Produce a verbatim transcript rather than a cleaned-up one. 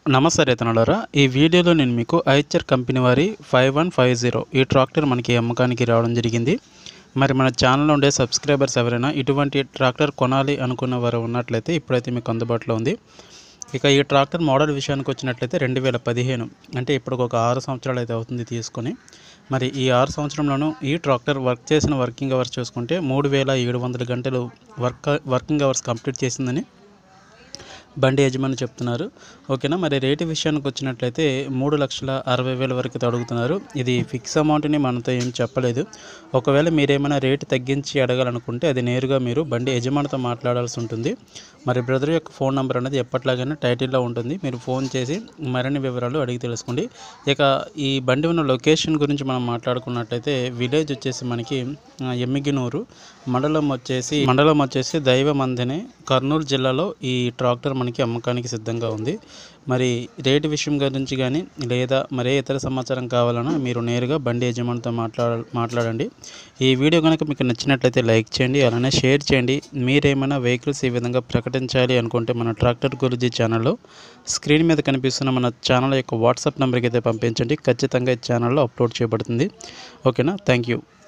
నమస్తే రైతన్నలారా, ఈ వీడియోలో నేను మీకు ఐచర్ కంపెనీ వారి ఫైవ్ వన్ ఫైవ్ జీరో ఈ ట్రాక్టర్ మనకి అమ్మకానికి రావడం జరిగింది. మరి మన ఛానల్లో ఉండే సబ్స్క్రైబర్స్ ఎవరైనా ఇటువంటి ట్రాక్టర్ కొనాలి అనుకున్న వారు ఉన్నట్లయితే ఇప్పుడైతే మీకు అందుబాటులో ఉంది. ఇక ఈ ట్రాక్టర్ మోడల్ విషయానికి వచ్చినట్లయితే రెండు వేల పదిహేను అంటే ఇప్పుడు ఒక ఆరు సంవత్సరాలు అయితే అవుతుంది తీసుకొని. మరి ఈ ఆరు సంవత్సరంలోనూ ఈ ట్రాక్టర్ వర్క్ చేసిన వర్కింగ్ అవర్స్ చూసుకుంటే మూడు వేల ఏడు వందల గంటలు వర్క్ వర్కింగ్ అవర్స్ కంప్లీట్ చేసిందని బండి యజమాని చెప్తున్నారు. ఓకేనా. మరి రేటు విషయానికి వచ్చినట్లయితే మూడు లక్షల అరవై వేల వరకు అడుగుతున్నారు. ఇది ఫిక్స్ అమౌంట్ని మనతో ఏం చెప్పలేదు. ఒకవేళ మీరేమైనా రేటు తగ్గించి అడగాలనుకుంటే అది నేరుగా మీరు బండి యజమానితో మాట్లాడాల్సి ఉంటుంది. మరి బ్రదర్ యొక్క ఫోన్ నెంబర్ అనేది ఎప్పట్లాగానే టైటిల్లో ఉంటుంది. మీరు ఫోన్ చేసి మరిన్ని వివరాలు అడిగి తెలుసుకోండి. ఇక ఈ బండి ఉన్న లొకేషన్ గురించి మనం మాట్లాడుకున్నట్లయితే విలేజ్ వచ్చేసి మనకి ఎమ్మిగినూరు, మండలం వచ్చేసి మండలం వచ్చేసి దైవమందిని, కర్నూలు జిల్లాలో ఈ ట్రాక్టర్ మనకి అమ్మకానికి సిద్ధంగా ఉంది. మరి రేటు విషయం గురించి కానీ లేదా మరే ఇతర సమాచారం కావాలన్నా మీరు నేరుగా బండి యజమానితో మాట్లాడ మాట్లాడండి ఈ వీడియో కనుక మీకు నచ్చినట్లయితే లైక్ చేయండి, అలానే షేర్ చేయండి. మీరేమైనా వెహికల్స్ ఈ విధంగా ప్రకటించాలి అనుకుంటే మన ట్రాక్టర్ గురించి ఛానల్లో స్క్రీన్ మీద కనిపిస్తున్న మన ఛానల్ యొక్క వాట్సాప్ నెంబర్కి అయితే పంపించండి. ఖచ్చితంగా ఈ ఛానల్లో అప్లోడ్ చేయబడుతుంది. ఓకేనా. Thank you.